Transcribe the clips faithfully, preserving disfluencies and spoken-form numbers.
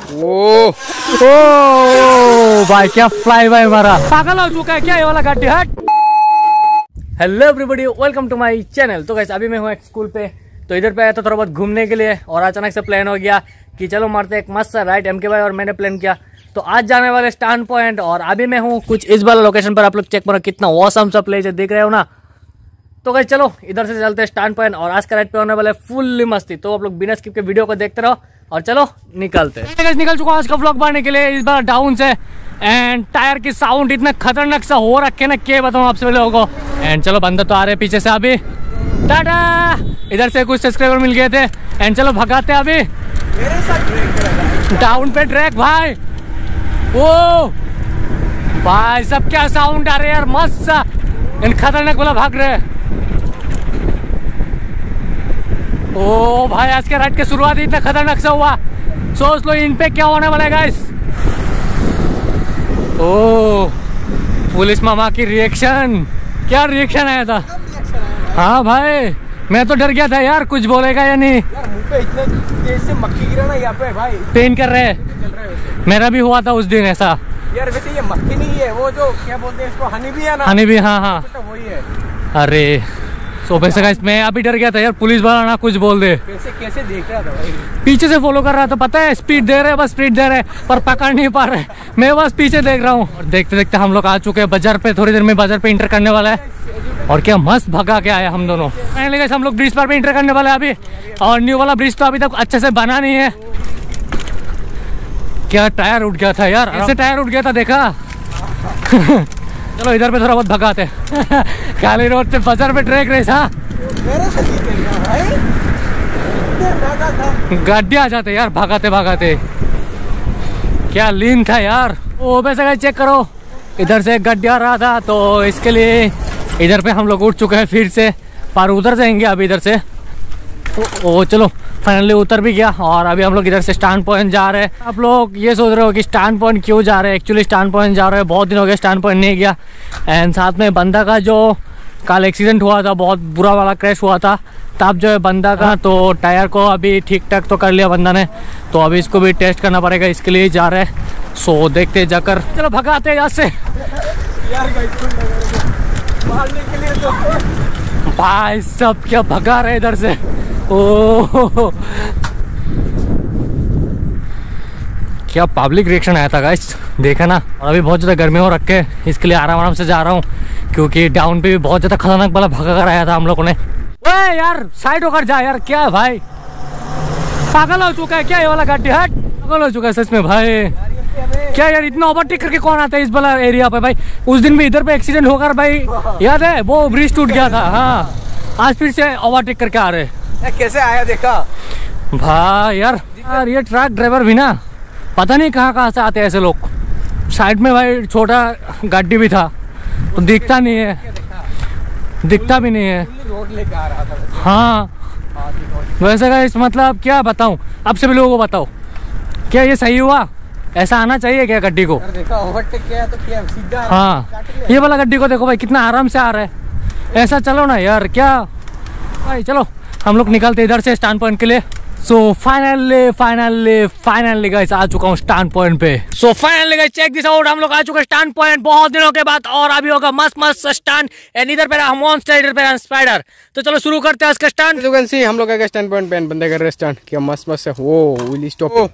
ओ ओ भाई क्या fly by मारा, पागल हो चुका है क्या ये वाला गाड़ी। हट। Hello everybody, welcome to my channel. तो गाइस अभी मैं हूँ एक स्कूल पे, तो इधर पे आया था थोड़ा बहुत घूमने के लिए और अचानक से प्लान हो गया कि चलो मारते एक मस्त सा राइड। एम के भाई और मैंने प्लान किया, तो आज जाने वाले स्टैंड पॉइंट और अभी मैं हूँ कुछ इस वाला लोकेशन पर। आप लोग चेक करो कितना ऑसम सा प्लेस है, देख रहे हो ना। तो गाइस चलो इधर से चलते हैं स्टैंड पॉइंट और आज का राइड पे होने वाला है फुल्ली मस्ती। तो आप लोग बिना स्किप के वीडियो को देखते रहो और चलो निकलते हैं। गाइस निकल चुका हूँ आज का व्लॉग बनाने के लिए, इस बार डाउन से। एंड टायर की साउंड इतना खतरनाक सा हो रखे ना, क्या बताऊँ आपसे लोगों को। एंड चलो बंदर तो आ रहे पीछे से अभी। टाटा। इधर से कुछ सब्सक्राइबर मिल गए थे एंड चलो भगाते हैं अभी। मेरे साथ डाउन पे ट्रैक भाई। ओ भाई सब क्या साउंड आ रहे यार, मस्त सा इन खतरनाक वाला भाग रहे। ओ भाई आज के राइड की शुरुआत इतना खतरनाक सा हुआ, सोच लो इन पे क्या होने वाला है गाइस। ओ पुलिस मामा की रिएक्शन, क्या रिएक्शन आया था। हाँ भाई मैं तो डर गया था यार, कुछ बोलेगा या नहीं। यार मुंह पे इतने तेज से मक्खी गिरा ना यहाँ पे भाई, पेन कर रहे हैं। मेरा भी हुआ था उस दिन ऐसा। यार वैसे ये मक्खी नहीं है, वो जो क्या बोलते हैं इसको, हनी भी है ना। हनी भी, हाँ हाँ तो वही है। अरे सो वैसे गाइस मैं अभी डर गया था यार, पुलिस वाला ना कुछ बोल दे। कैसे कैसे देख रहा था भाई, पीछे से फॉलो कर रहा था, पता है स्पीड दे रहे बस स्पीड दे रहे पर पकड़ नहीं पा रहे। मैं बस पीछे देख रहा हूँ और देखते देखते हम लोग आ चुके हैं बाजार पे। थोड़ी देर में बाजार पे इंटर करने वाला है और क्या मस्त भगा के आया हम दोनों। फाइनली गाइस हम लोग ब्रिज पर पे इंटर करने वाले हैं अभी, और न्यू वाला ब्रिज तो अभी तक अच्छे से बना नहीं है। क्या टायर उठ गया था यार, ऐसे टायर उठ गया था देखा। चलो इधर पे थोड़ा बहुत भगाते हैं। काली रोड से बाजार पे ट्रैक रेस। हाँ गाड़ी आ जाते यार भागाते भागाते, क्या लीन था यार। ओ वैसे चेक करो इधर से एक गाड़ी आ रहा था, तो इसके लिए इधर पे हम लोग उठ चुके हैं फिर से, पर उधर जाएंगे अभी इधर से। ओ, ओ चलो फाइनली उतर भी गया और अभी हम लोग इधर से स्टैंड पॉइंट जा रहे हैं। आप लोग ये सोच रहे हो कि स्टैंड पॉइंट क्यों जा रहे हैं, एक्चुअली स्टैंड पॉइंट जा रहे हैं, बहुत दिन हो गए स्टैंड पॉइंट नहीं गया। एंड साथ में बंदा का जो कल एक्सीडेंट हुआ था, बहुत बुरा वाला क्रैश हुआ था, तब जो है बंदा का तो टायर को अभी ठीक ठाक तो कर लिया बंदा ने, तो अभी इसको भी टेस्ट करना पड़ेगा, इसके लिए जा रहे हैं। सो देखते जाकर, चलो भगाते हैं यहाँ से यार मारने के लिए तो भाई सब क्या भगा रहे इधर से। ओ क्या पब्लिक रिएक्शन आया था गाइस, देखा ना। और अभी बहुत ज़्यादा गर्मी हो रखे, इसके लिए आराम आराम से जा रहा हूँ, क्योंकि डाउन पे भी बहुत ज़्यादा खतरनाक वाला भगा कर आया था हम लोगों ने। ओए यार साइड होकर जा यार, क्या है भाई, पागल हो चुका है क्या ये वाला गाड़ी। हट, पागल हो चुका है सच में भाई। क्या यार इतना ओवरटेक करके कौन आता है इस वाला एरिया पे भाई। उस दिन भी इधर पे एक्सीडेंट होकर भाई, याद है वो ब्रिज टूट गया था। हाँ आज फिर से ओवरटेक करके आ रहे। कैसे आया देखा भाई यार, यार ये ट्रक ड्राइवर भी ना पता नहीं कहाँ कहाँ से आते हैं ऐसे लोग। साइड में भाई छोटा गाड़ी भी था तो दिखता नहीं है, दिखता भी नहीं है। रोड लेके आ रहा था। हाँ वैसे का इस मतलब क्या बताऊँ, अब सभी लोगों को बताओ क्या ये सही हुआ, ऐसा आना चाहिए क्या गाड़ी को। देखा ओवरटेक किया तो क्या सीधा। हाँ ये वाला गाड़ी को देखो भाई कितना आराम से आ रहा है, ऐसा चलो ना यार क्या भाई। चलो हम लोग निकलते इधर से स्टैंड पॉइंट के लिए। So finally finally finally guys आ चुका हूँ स्टैंड पॉइंट पे। So finally guys check this out, हम लोग आ चुके हैं स्टैंड पॉइंट बहुत दिनों के बाद, और अभी होगा मस्त मस्त स्टैंड। एंड इधर पे रहा मॉन्स्टर, इधर पे रहा स्पाइडर। तो चलो शुरू करते हैं इसका स्टैंड। यू कैन सी हम लोग स्टैंड पॉइंट पे बंदे कर रहे स्टैंड, क्या मस्त मस्त है। वो व्हील स्टॉप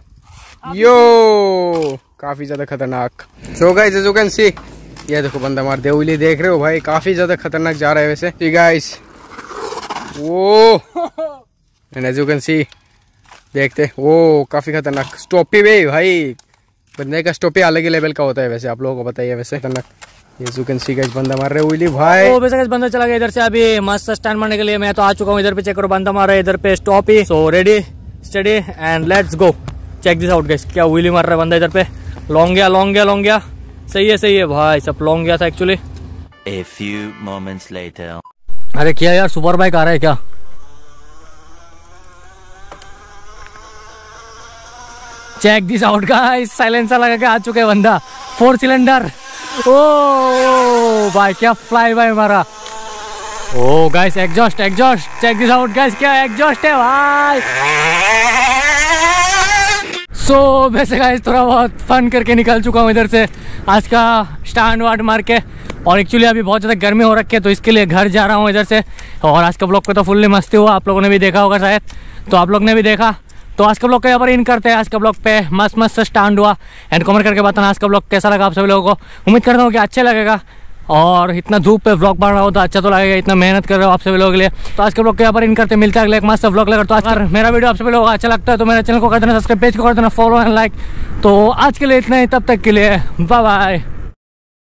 यो काफी ज्यादा खतरनाक। So guys you can see, ये देखो बंदा मार दे व्हील, देख रहे हो भाई काफी ज्यादा खतरनाक जा रहा है वैसे। सी गाइस वो and as you can see देखते, वो काफी खतरनाक स्टॉपी वे भाई, बंदे का स्टॉपी अलग ही लेवल का होता है वैसे, आप लोगों को बताइए वैसे खतरनाक। ये यू कैन सी गाइस बंदा मार रहे व्हीली भाई। ओ वैसे गाइस बंदा चला गया इधर से अभी मस्त स्टैंड मारने के लिए। मैं तो आ चुका हूँ इधर पे, चेक करो बंदा मार रहा है इधर पे स्टॉपी। So ready study and let's go. Check this out guys, क्या व्हीली मार रहा है बंदा इधर पे। लॉन्ग गया लॉन्ग गया लॉन्ग गया, सही है सही है भाई, सब लॉन्ग गया था actually. A few moments later. अरे क्या यार सुपर बाइक आ रहा है क्या। Check this out guys, silencer लगा के आ चुके हैं बंदा, फोर सिलेंडर। ओ भाई क्या फ्लाई बाय मारा। Oh guys exhaust exhaust, check this out guys, क्या एग्जॉस्ट है भाई। सो वैसे गाइस थोड़ा बहुत फन करके निकल चुका हूँ इधर से आज का स्टैंड वार्ड मार के। और एक्चुअली अभी बहुत ज़्यादा गर्मी हो रखी है तो इसके लिए घर जा रहा हूँ इधर से। और आज का ब्लॉग पे तो फुल्ली मस्ती हुआ, आप लोगों ने भी देखा होगा शायद, तो आप लोग ने भी देखा। तो आज का ब्लॉग को यहाँ पर इन करते हैं। आज का ब्लॉग पे मस्त मस्त स्टैंड हुआ एंड कमेंट करके बताना आज का ब्लॉग कैसा लगा आप सभी लोगों को। उम्मीद करता हूँ कि अच्छा लगेगा। और इतना धूप पे व्लॉग बन रहा हो तो अच्छा तो लगेगा, इतना मेहनत कर रहे हो आप सभी लोगों के लिए। तो आज के ब्लॉग के यहाँ पर इन करते मिलते हैं अगले एक मस्त व्लॉग लेकर। तो अगर मेरा वीडियो आप सभी लोगों को अच्छा लगता है तो मेरे चैनल को कर देना सब्सक्राइब, पेज को कर देना फॉलो एंड लाइक। तो आज के लिए इतना ही, तब तक के लिए बाय बाय।